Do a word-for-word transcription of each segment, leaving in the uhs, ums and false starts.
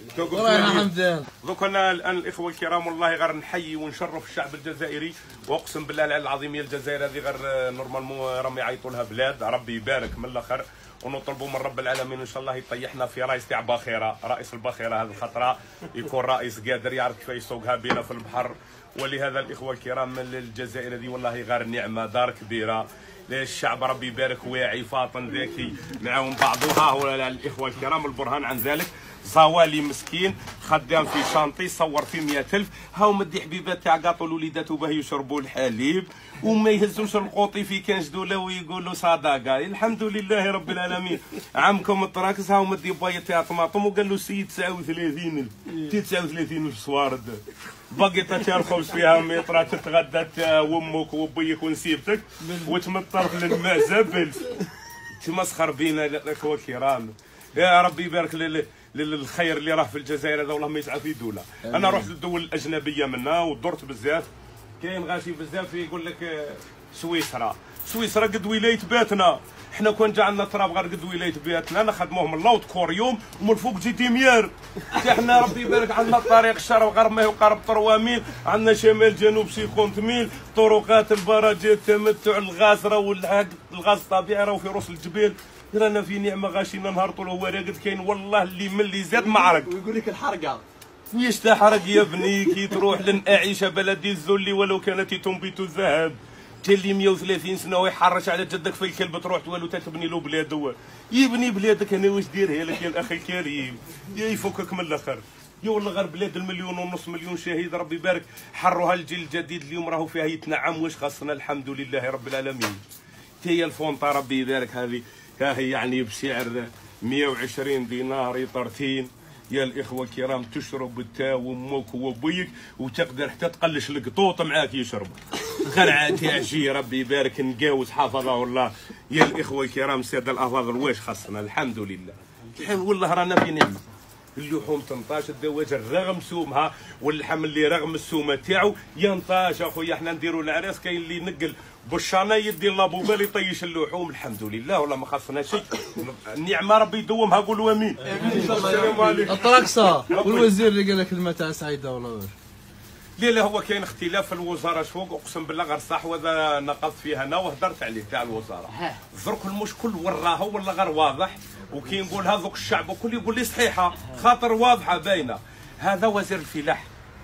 دوك انا الان الاخوه الكرام والله غير نحيي ونشرف الشعب الجزائري، واقسم بالله العظيم يا الجزائر هذه غير نورمالمون راهم يعيطوا لها بلاد، ربي يبارك من الاخر، ونطلبوا من رب العالمين ان شاء الله يطيحنا في رئيس تاع باخره، رئيس الباخره هذه الخطره يكون رئيس قادر يعرف كيف يسوقها بينا في البحر. ولهذا الاخوه الكرام من الجزائر هذه والله غير نعمه، دار كبيره، الشعب ربي يبارك واعي فاطن ذكي معاهم بعضها. هو الاخوه الكرام البرهان عن ذلك صوالي مسكين خدام في شانطي صور في مئة ألف، هاو مدي حبيبات تاع قاطو لوليداتو باه يشربوا الحليب وما يهزوش القوطي في كنج دوله ويقولوا صدقه. الحمد لله رب العالمين. عمكم الطراكس هاو مدي باية تاع طماطم وقال له سي تسعة وثلاثين تسعة وثلاثين وش صوارد باقيطه تاع الخبز فيها ميطره تتغدى وامك وبيك ونسيبتك وتمطر في الماء زبل. تمسخر بينا الاخوه الكرام. يا ربي يبارك لل للخير اللي راه في الجزائر هذا والله ما يسعى في دوله. انا رحت للدول الاجنبيه منا ودرت بزاف، كاين غاشي بزاف يقول لك سويسرا، سويسرا قد ولايه باتنا، حنا كون جا عندنا تراب غير قد ولايه باتنا نخدموه من اللوط كوريوم ومن فوق جي ديميار. حنا ربي يبارك عندنا الطريق الشرق غرب ما يقارب ثلاثة ميل، عندنا شمال جنوب خمسين ميل، طرقات البراجات التمتع الغازره والغاز الطبيعي راهو في رؤوس الجبال. رانا في نعمه غاشينا نهار طول هو راقد كاين والله اللي من اللي زاد معرق ويقول لك الحرقه فيش تحرق يا ابني كي تروح لن اعيش بلدي الذل ولو كانت تنبت الذهب. تلي مئة وثلاثين سنه ويحرش على جدك في الكلب تروح تولو تبني له بلاد، هو يبني بلادك انا واش ديرها لك يا الاخي الكريم يا يفكك من الاخر. يا والله غير بلاد المليون ونص مليون شهيد ربي يبارك حروها الجيل الجديد اليوم راهو فيها يتنعم واش خاصنا الحمد لله رب العالمين. هي الفونطه ربي يبارك هذه ها هي يعني بسعر مئة وعشرين دينار يطرتين يا الاخوه الكرام، تشرب انت وامك وابويك وتقدر حتى تقلش القطوط معاك يشرب. خلعات يا عشي ربي يبارك نقاوس حفظه الله. يا الاخوه الكرام الساده الافاضل واش خاصنا الحمد لله والله رانا في نعمه. اللحوم تنطاش، الدواجن رغم سومها واللحم اللي رغم السومه تاعو ينطاش اخويا. حنا نديروا العراس كاين اللي ينقل بالشانه يدي لابوبه اللي يطيش اللحوم الحمد لله والله ما خاصنا شيء. النعمه ربي يدومها قولوا امين. السلام عليكم. الطراقصه والوزير اللي قال لك كلمه تاع سعيده والله لا لا هو كاين اختلاف في الوزاره فوق اقسم بالله غير صح، وهذا نقضت فيه انا وهدرت عليه تاع الوزاره. درك المشكل وراها ولا غير واضح وكي نقول هذوك الشعب وكل يقول لي صحيحه خاطر واضحه باينه. هذا وزير الفلاح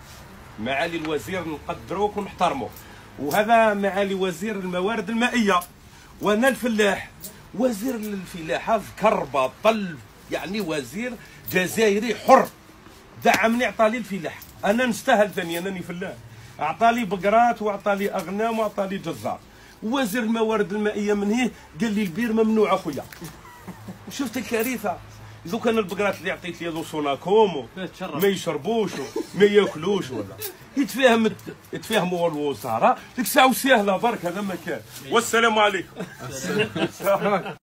معالي الوزير نقدروك ونحترموك، وهذا معالي وزير الموارد المائيه، وانا الفلاح وزير الفلاحه ذكر بطل يعني وزير جزائري حر دعمني عطالي الفلاح. انا نستاهل ثاني انني فلاح، اعطالي بقرات واعطالي اغنام واعطالي جزار. وزير الموارد المائيه من هيه قال لي البير ممنوع اخويا. شفت الكارثه؟ لو كان البقرات اللي عطيت لي ذو صوناكوم ما يشربوش ما ياكلوش ولا يتفاهم يتفاهموا الوزاره ديك الساعه وسهله برك هذا ما كان. والسلام عليكم.